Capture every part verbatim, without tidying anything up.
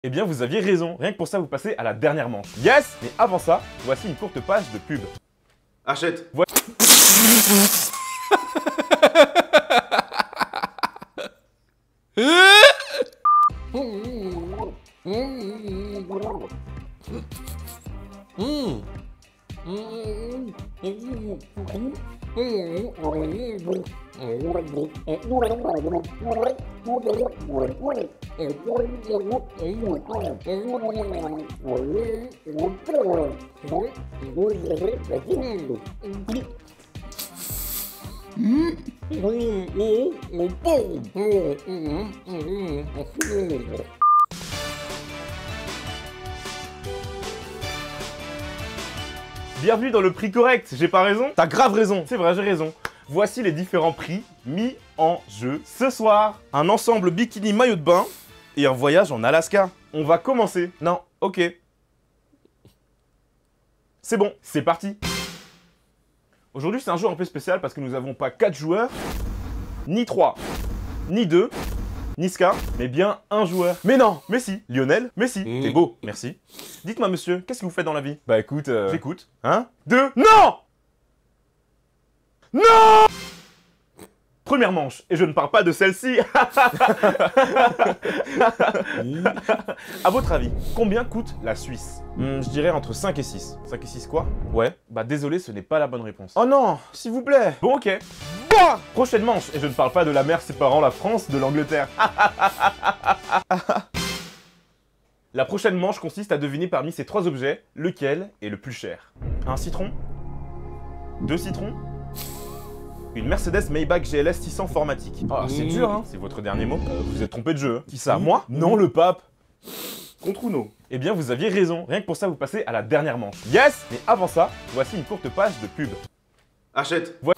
Eh bien, vous aviez raison. Rien que pour ça, vous passez à la dernière manche. Yes! Mais avant ça, voici une courte page de pub. Achète. Vo Bienvenue dans le prix correct, j'ai pas raison? T'as grave raison, c'est vrai, j'ai raison. Voici les différents prix mis en jeu ce soir. Un ensemble bikini maillot de bain et un voyage en Alaska. On va commencer. Non, ok. C'est bon, c'est parti. Aujourd'hui, c'est un jeu un peu spécial parce que nous n'avons pas quatre joueurs, ni trois, ni deux, ni Ska, mais bien un joueur. Mais non, mais si, Lionel, mais si, mmh. T'es beau, merci. Dites-moi monsieur, qu'est-ce que vous faites dans la vie? Bah écoute, euh... j'écoute. Un, deux, non! Non! Première manche, et je ne parle pas de celle-ci. À votre avis, combien coûte la Suisse? hmm, Je dirais entre cinq et six. cinq et six quoi? Ouais, bah désolé, ce n'est pas la bonne réponse. Oh non, s'il vous plaît. Bon ok. Bah prochaine manche, et je ne parle pas de la mer séparant la France de l'Angleterre. La prochaine manche consiste à deviner parmi ces trois objets, lequel est le plus cher. Un citron? Deux citrons? Une Mercedes Maybach G L S six cents Formatique. Ah, c'est dur, hein. C'est votre dernier mot. Euh, vous êtes trompé de jeu. Qui ça? Moi? Non, le pape. Contre Uno. Eh bien, vous aviez raison. Rien que pour ça, vous passez à la dernière manche. Yes! Mais avant ça, voici une courte page de pub. Achète. Vo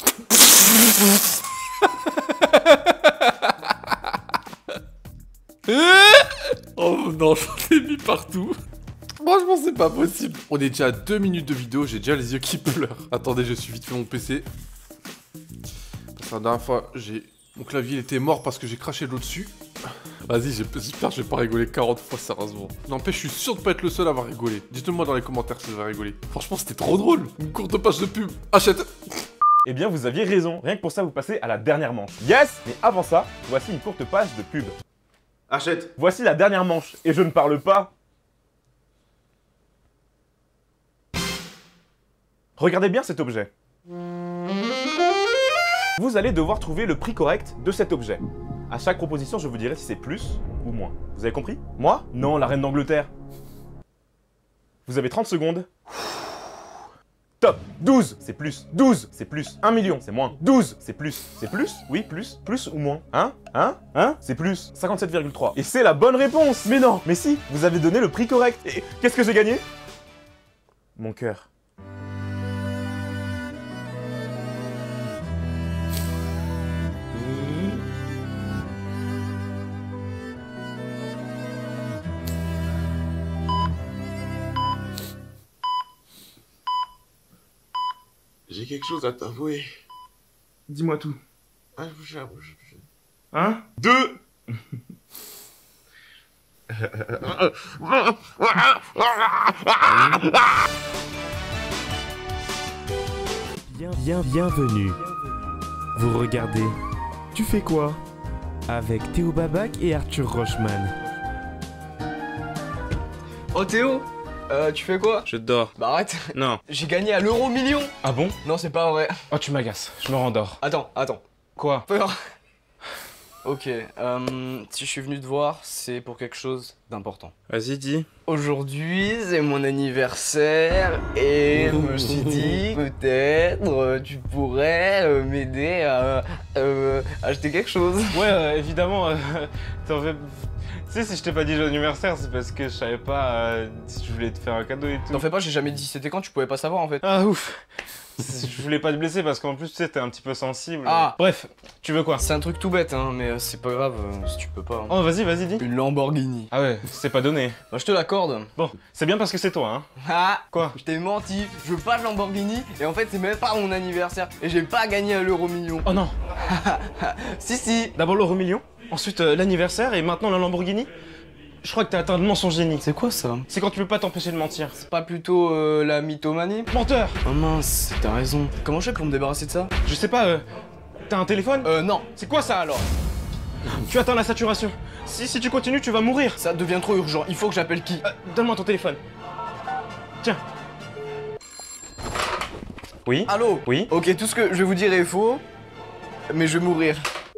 Oh non, j'en ai mis partout. Franchement, c'est pas possible. On est déjà à deux minutes de vidéo, j'ai déjà les yeux qui pleurent. Attendez, je suis vite fait mon P C. Parce que la dernière fois, j'ai... mon clavier il était mort parce que j'ai craché de l'eau dessus. Vas-y, j'espère que je vais pas rigoler quarante fois, sérieusement. N'empêche, je suis sûr de pas être le seul à avoir rigolé. Dites-le-moi dans les commentaires si vous avez rigolé. Franchement, c'était trop drôle. Une courte page de pub. Achète. Eh bien, vous aviez raison. Rien que pour ça, vous passez à la dernière manche. Yes! Mais avant ça, voici une courte page de pub. Achète. Voici la dernière manche. Et je ne parle pas... Regardez bien cet objet. Vous allez devoir trouver le prix correct de cet objet. À chaque proposition, je vous dirai si c'est plus ou moins. Vous avez compris? Moi? Non, la reine d'Angleterre. Vous avez trente secondes. Top. douze, c'est plus. douze, c'est plus. un million, c'est moins. douze, c'est plus. C'est plus? Oui, plus. Plus ou moins? Hein? Hein? Hein? C'est plus. cinquante-sept virgule trois. Et c'est la bonne réponse. Mais non, mais si, vous avez donné le prix correct. Et qu'est-ce que j'ai gagné? Mon cœur. J'ai quelque chose à t'avouer. Dis-moi tout. Ah, je bouge, je bouge, je bouge. Un, deux. Bien, bien, bienvenue. Vous regardez Tu fais quoi avec Théo Babac et Arthur Rochman. Oh Théo, euh, tu fais quoi? Je dors. Bah arrête. Non. J'ai gagné à l'euro million. Ah bon? Non, c'est pas vrai. Oh, tu m'agaces. Je me rendors. Attends, attends. Quoi? Peur. Ok, euh, si je suis venu te voir, c'est pour quelque chose d'important. Vas-y, dis. Aujourd'hui, c'est mon anniversaire et je me suis dit, peut-être, euh, tu pourrais euh, m'aider à euh, acheter quelque chose. Ouais, euh, évidemment. Euh, t'en fais... Tu sais, si je t'ai pas dit joyeux anniversaire, c'est parce que je savais pas euh, si je voulais te faire un cadeau et tout. T'en fais pas, j'ai jamais dit c'était quand, tu pouvais pas savoir en fait. Ah ouf. Je voulais pas te blesser parce qu'en plus, tu sais, t'es un petit peu sensible. Ah. Bref, tu veux quoi? C'est un truc tout bête, hein, mais euh, c'est pas grave euh, si tu peux pas. Hein. Oh, vas-y, vas-y, dis. Une Lamborghini. Ah ouais, c'est pas donné. Bah, je te l'accorde. Bon, c'est bien parce que c'est toi, hein. Ah. Quoi? Je t'ai menti, je veux pas de Lamborghini et en fait, c'est même pas mon anniversaire et j'ai pas gagné à l'euro million. Oh non. Si, si. D'abord l'euro million, ensuite euh, l'anniversaire et maintenant la Lamborghini. Je crois que t'as atteint le mensonge génie. C'est quoi ça? C'est quand tu peux pas t'empêcher de mentir. C'est pas plutôt euh, la mythomanie? Menteur! Oh mince, t'as raison. Comment je fais pour me débarrasser de ça? Je sais pas, euh... T'as un téléphone? Euh, non. C'est quoi ça alors? Tu atteins la saturation. Si, si tu continues, tu vas mourir. Ça devient trop urgent, il faut que j'appelle qui? Euh, Donne-moi ton téléphone. Tiens. Oui? Allô? Oui? Ok, tout ce que je vais vous dire est faux, mais je vais mourir.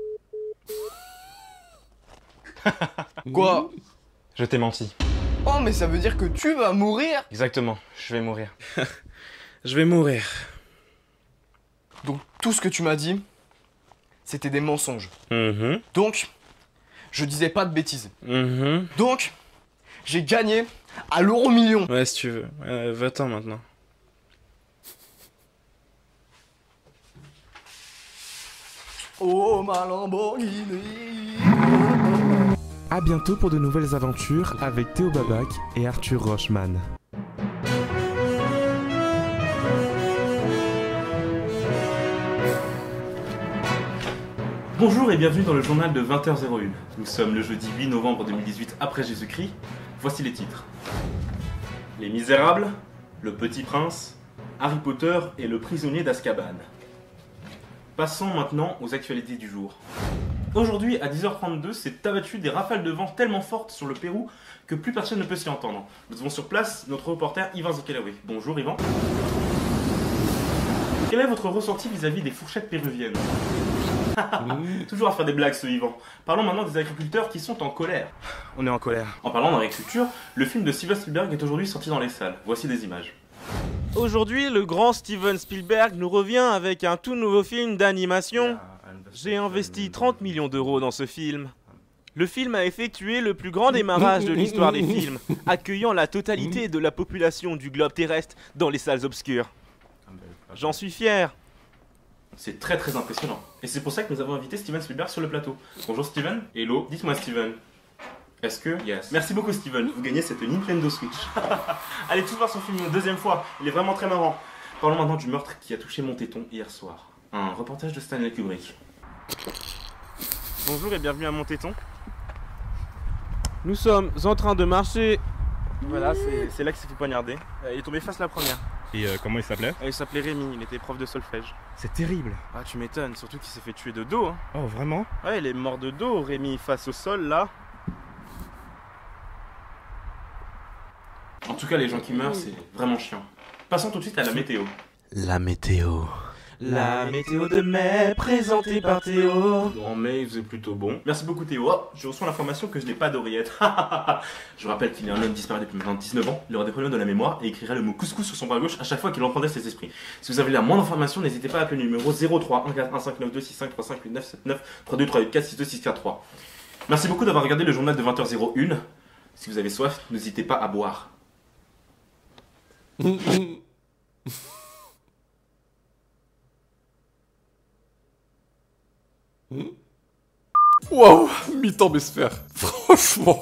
Quoi? Je t'ai menti. Oh, mais ça veut dire que tu vas mourir? Exactement, je vais mourir. Je vais mourir. Donc, tout ce que tu m'as dit, c'était des mensonges. Mhm. Donc, je disais pas de bêtises. Mhm. Donc, j'ai gagné à l'euro million. Ouais, si tu veux. Euh, va-t'en maintenant. Oh, ma Lamborghini. À bientôt pour de nouvelles aventures avec Théo Babac et Arthur Rochman. Bonjour et bienvenue dans le journal de vingt heures zéro une. Nous sommes le jeudi huit novembre deux mille dix-huit après Jésus-Christ. Voici les titres. Les Misérables, Le Petit Prince, Harry Potter et le prisonnier d'Azkaban. Passons maintenant aux actualités du jour. Aujourd'hui, à dix heures trente-deux, s'est abattu des rafales de vent tellement fortes sur le Pérou que plus personne ne peut s'y entendre. Nous avons sur place notre reporter Yvan Zekelaoui. Bonjour Yvan. Quel est votre ressenti vis-à-vis des fourchettes péruviennes? Toujours à faire des blagues ce Yvan. Parlons maintenant des agriculteurs qui sont en colère. On est en colère. En parlant d'agriculture, le film de Steven Spielberg est aujourd'hui sorti dans les salles. Voici des images. Aujourd'hui, le grand Steven Spielberg nous revient avec un tout nouveau film d'animation. J'ai investi trente millions d'euros dans ce film. Le film a effectué le plus grand démarrage de l'histoire des films, accueillant la totalité de la population du globe terrestre dans les salles obscures. J'en suis fier. C'est très très impressionnant. Et c'est pour ça que nous avons invité Steven Spielberg sur le plateau. Bonjour Steven. Hello. Dites-moi Steven. Est-ce que... Yes. Merci beaucoup Steven. Vous gagnez cette Nintendo Switch. Allez tous voir son film une deuxième fois. Il est vraiment très marrant. Parlons maintenant du meurtre qui a touché mon téton hier soir. Un reportage de Stanley Kubrick. Bonjour et bienvenue à mon téton. Nous sommes en train de marcher. Voilà, c'est là qu'il s'est fait poignarder. Euh, il est tombé face la première. Et euh, comment il s'appelait? Euh, il s'appelait Rémi, il était prof de solfège. C'est terrible. Ah, tu m'étonnes, surtout qu'il s'est fait tuer de dos. Hein. Oh, vraiment? Ouais, il est mort de dos, Rémi, face au sol, là. En tout cas, les gens qui meurent, c'est vraiment chiant. Passons tout de suite à la météo. La météo. La météo de mai, présentée par Théo. En mai, il faisait plutôt bon. Merci beaucoup Théo. Oh, je reçois l'information que je n'ai pas d'oreillette. Je rappelle qu'il est un homme disparu depuis maintenant dix-neuf ans. Il aura des problèmes de la mémoire et écrira le mot couscous sur son bras gauche à chaque fois qu'il entendrait ses esprits. Si vous avez la moindre information, n'hésitez pas à appeler le numéro zéro trois un quatre un cinq neuf deux six cinq trois cinq huit neuf sept neuf trois deux trois huit quatre six deux six quatre trois. Merci beaucoup d'avoir regardé le journal de vingt heures zéro une. Si vous avez soif, n'hésitez pas à boire. Waouh, mi-temps mes sphères. Franchement.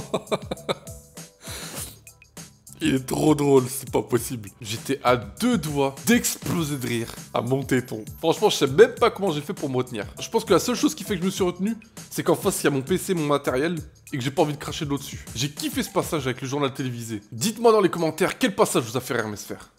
Il est trop drôle, c'est pas possible. J'étais à deux doigts d'exploser de rire à mon téton. Franchement, je sais même pas comment j'ai fait pour me retenir. Je pense que la seule chose qui fait que je me suis retenu, c'est qu'en face, il y a mon P C, mon matériel, et que j'ai pas envie de cracher de l'eau dessus. J'ai kiffé ce passage avec le journal télévisé. Dites-moi dans les commentaires quel passage vous a fait rire mes sphères.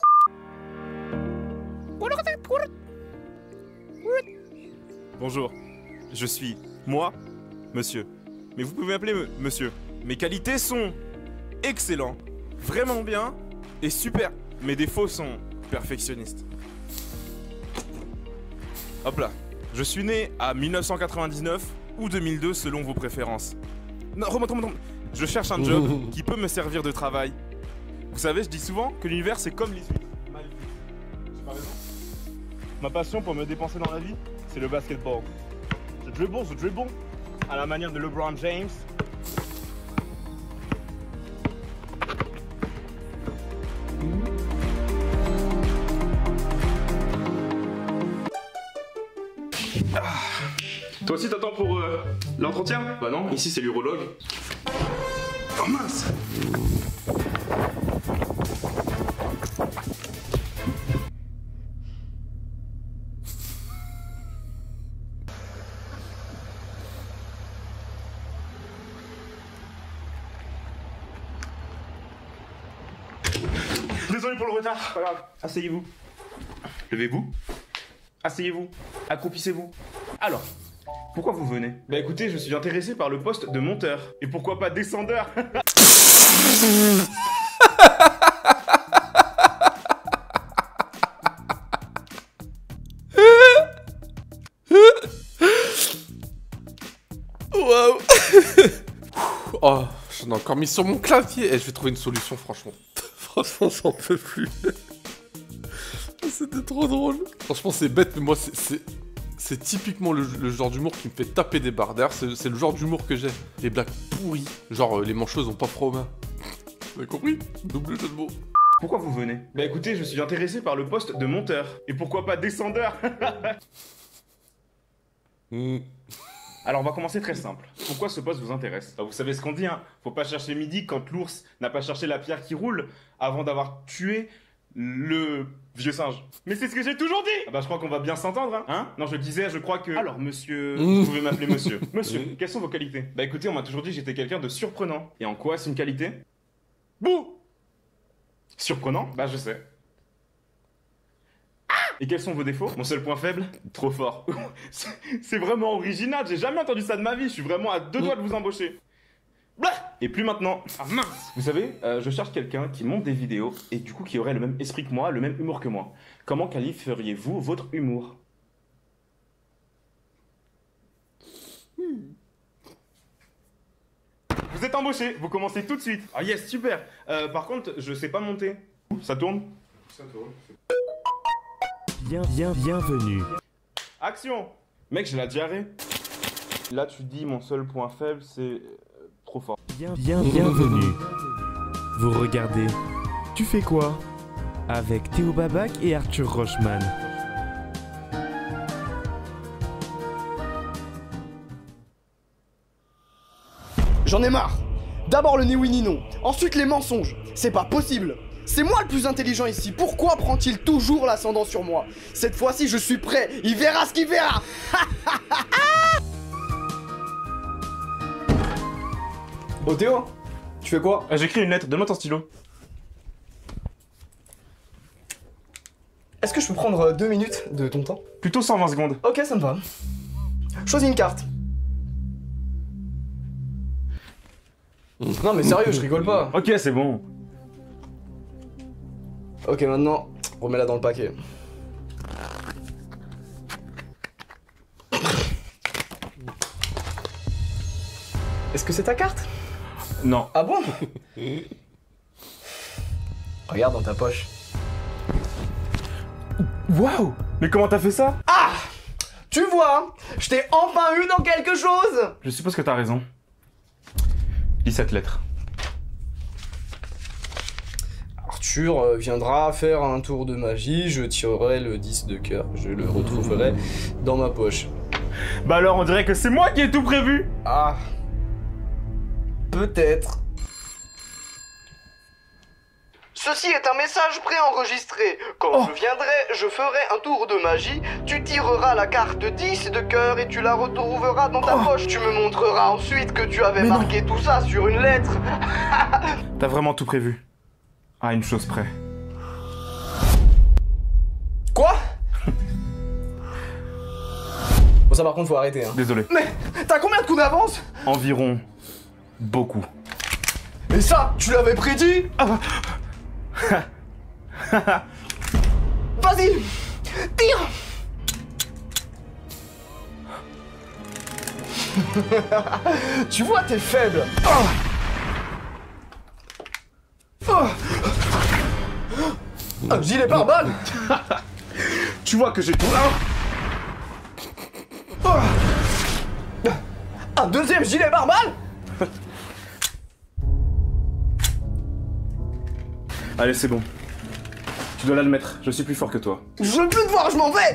Bonjour. Je suis moi, monsieur. Mais vous pouvez m'appeler monsieur. Mes qualités sont excellents, vraiment bien et super. Mes défauts sont perfectionnistes. Hop là. Je suis né à mille neuf cent quatre-vingt-dix-neuf ou deux mille deux selon vos préférences. Non, remonte, remonte, remonte. Je cherche un job qui peut me servir de travail. Vous savez, je dis souvent que l'univers c'est comme les huîtres. Mal cuites. J'ai pas raison. Ma passion pour me dépenser dans la vie, c'est le basketball. The dribble, the dribble, à la manière de LeBron James. Ah. Toi aussi t'attends pour euh, l'entretien? Bah non, ici c'est l'urologue. Oh mince! Désolé pour le retard. Pas grave. Asseyez-vous. Levez-vous. Asseyez-vous. Accroupissez-vous. Alors, pourquoi vous venez? Bah écoutez, je suis intéressé par le poste de monteur. Et pourquoi pas descendeur? Waouh. Oh, j'en ai encore mis sur mon clavier. Et je vais trouver une solution, franchement. Franchement, j'en peux plus. C'était trop drôle. Franchement, c'est bête, mais moi, c'est... C'est typiquement le, le genre d'humour qui me fait taper des barres. D'ailleurs, c'est le genre d'humour que j'ai. Les blagues pourries. Genre, euh, les mancheuses ont pas froid aux mains. Vous avez compris? Double jeu de mots. Pourquoi vous venez? Bah écoutez, je suis intéressé par le poste de monteur. Et pourquoi pas descendeur? mm. Alors on va commencer très simple. Pourquoi ce poste vous intéresse? Bah, vous savez ce qu'on dit, hein. Faut pas chercher midi quand l'ours n'a pas cherché la pierre qui roule avant d'avoir tué le vieux singe. Mais c'est ce que j'ai toujours dit. Ah bah je crois qu'on va bien s'entendre, hein, hein. Non, je disais, je crois que... Alors monsieur... Vous pouvez m'appeler monsieur. Monsieur, quelles sont vos qualités? Bah écoutez, on m'a toujours dit que j'étais quelqu'un de surprenant. Et en quoi c'est une qualité? Bouh! Surprenant? Bah je sais. Et quels sont vos défauts? Mon seul point faible? Trop fort. C'est vraiment original, j'ai jamais entendu ça de ma vie, je suis vraiment à deux doigts de vous embaucher. Et plus maintenant. Ah mince. Vous savez, euh, je cherche quelqu'un qui monte des vidéos et du coup qui aurait le même esprit que moi, le même humour que moi. Comment qualifieriez-vous votre humour? hmm. Vous êtes embauché, vous commencez tout de suite. Ah yes, super. Euh, par contre, je sais pas monter. Ça tourne? Ça tourne. Bien, bien, bienvenue. Action. Mec, j'ai la diarrhée. Là, tu dis mon seul point faible, c'est... trop fort. Bien, bien, bienvenue. Vous regardez Tu fais quoi? Avec Théo Babac et Arthur Rochman. J'en ai marre. D'abord le ni oui ni non, ensuite les mensonges. C'est pas possible. C'est moi le plus intelligent ici. Pourquoi prend-il toujours l'ascendant sur moi? Cette fois-ci, je suis prêt. Il verra ce qu'il verra. Oh Théo, tu fais quoi? Ah, j'écris une lettre, donne-moi ton stylo. Est-ce que je peux prendre deux minutes de ton temps? Plutôt cent vingt secondes. Ok, ça me va. Choisis une carte. Non mais sérieux, je rigole pas. Ok, c'est bon. Ok, maintenant, remets-la dans le paquet. Est-ce que c'est ta carte? Non. Ah bon? Regarde dans ta poche. Waouh! Mais comment t'as fait ça? Ah! Tu vois, je t'ai enfin eu dans quelque chose! Je suppose que t'as raison. Lis cette lettre. Arthur viendra faire un tour de magie, je tirerai le dix de cœur, je le retrouverai dans ma poche. Bah alors on dirait que c'est moi qui ai tout prévu! Ah... Peut-être. Ceci est un message préenregistré. Quand Oh. je viendrai, je ferai un tour de magie. Tu tireras la carte dix de cœur et tu la retrouveras dans ta Oh. poche. Tu me montreras ensuite que tu avais Mais non. marqué tout ça sur une lettre. T'as vraiment tout prévu. À une chose près. Quoi? Bon ça par contre faut arrêter hein. Désolé. Mais t'as combien de coups d'avance? Environ... beaucoup. Mais ça, tu l'avais prédit? Vas-y, tire. Tu vois, t'es faible. Oh. Oh. Un gilet pare-balles. Tu vois que j'ai tout... Oh. Un deuxième gilet pare-balles. Allez, c'est bon. Tu dois l'admettre, je suis plus fort que toi. Je veux plus te voir, je m'en vais.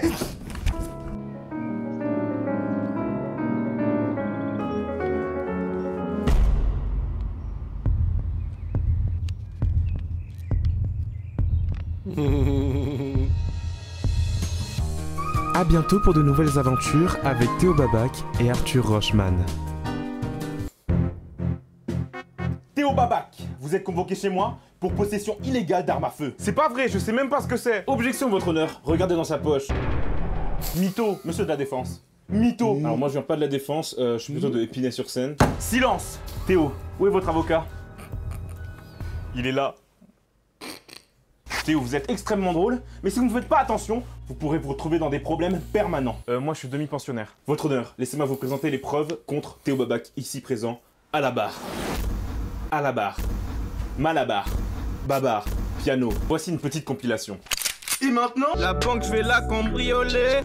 À bientôt pour de nouvelles aventures avec Théo Babac et Arthur Rochman. Théo Babac, vous vous êtes convoqué chez moi pour possession illégale d'armes à feu. C'est pas vrai, je sais même pas ce que c'est. Objection, votre honneur. Regardez dans sa poche. Mytho, monsieur de la défense. Mytho. Mmh. Alors moi je viens pas de la défense, euh, je suis plutôt de Épinay-sur-Seine. Silence. Théo, où est votre avocat? Il est là. Théo, vous êtes extrêmement drôle, mais si vous ne faites pas attention, vous pourrez vous retrouver dans des problèmes permanents. Euh, moi je suis demi-pensionnaire. Votre honneur, laissez-moi vous présenter les preuves contre Théo Babac, ici présent, à la barre. À la barre. Malabar. Babar. Piano. Voici une petite compilation. Et maintenant, la banque, je vais la cambrioler.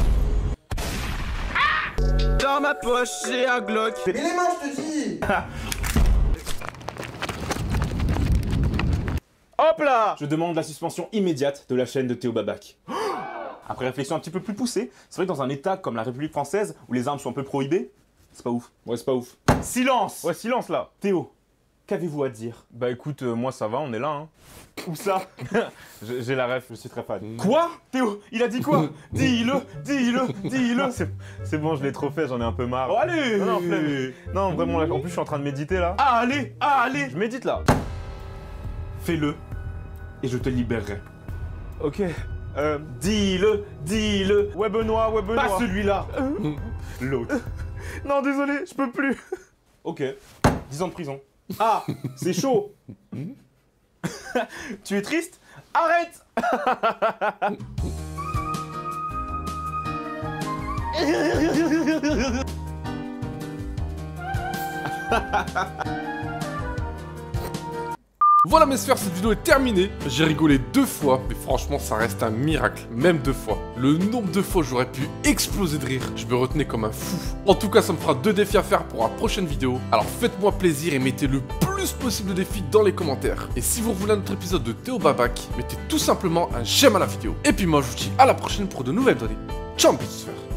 Dans ma poche, j'ai un Glock. Mais les mains, je te dis. Hop là! Je demande la suspension immédiate de la chaîne de Théo Babac. Après réflexion un petit peu plus poussée, c'est vrai que dans un état comme la République française, où les armes sont un peu prohibées, c'est pas ouf. Ouais, c'est pas ouf. Silence! Ouais, silence là! Théo, qu'avez-vous à dire? Bah écoute, euh, moi ça va, on est là, hein. Où ça? J'ai la ref, je suis très fan. Quoi? Théo, il a dit quoi? Dis-le, dis-le, dis-le. C'est bon, je l'ai trop fait, j'en ai un peu marre. Oh, allez! Non, non, flemme. Non, vraiment, là, en plus je suis en train de méditer là. Ah, allez, ah, allez! Je médite là. Fais-le, et je te libérerai. Ok. Euh, dis-le, dis-le. Ouais, Benoît, ouais, Benoît. Pas celui-là. L'autre. Non, désolé, je peux plus. Ok. dix ans de prison. Ah, c'est chaud. Tu es triste? Arrête. Voilà mes sphères, cette vidéo est terminée. J'ai rigolé deux fois, mais franchement ça reste un miracle, même deux fois. Le nombre de fois j'aurais pu exploser de rire, je me retenais comme un fou. En tout cas ça me fera deux défis à faire pour la prochaine vidéo. Alors faites-moi plaisir et mettez le plus possible de défis dans les commentaires. Et si vous voulez un autre épisode de Théo Babac, mettez tout simplement un j'aime à la vidéo. Et puis moi je vous dis à la prochaine pour de nouvelles données. Ciao mes petites sphères.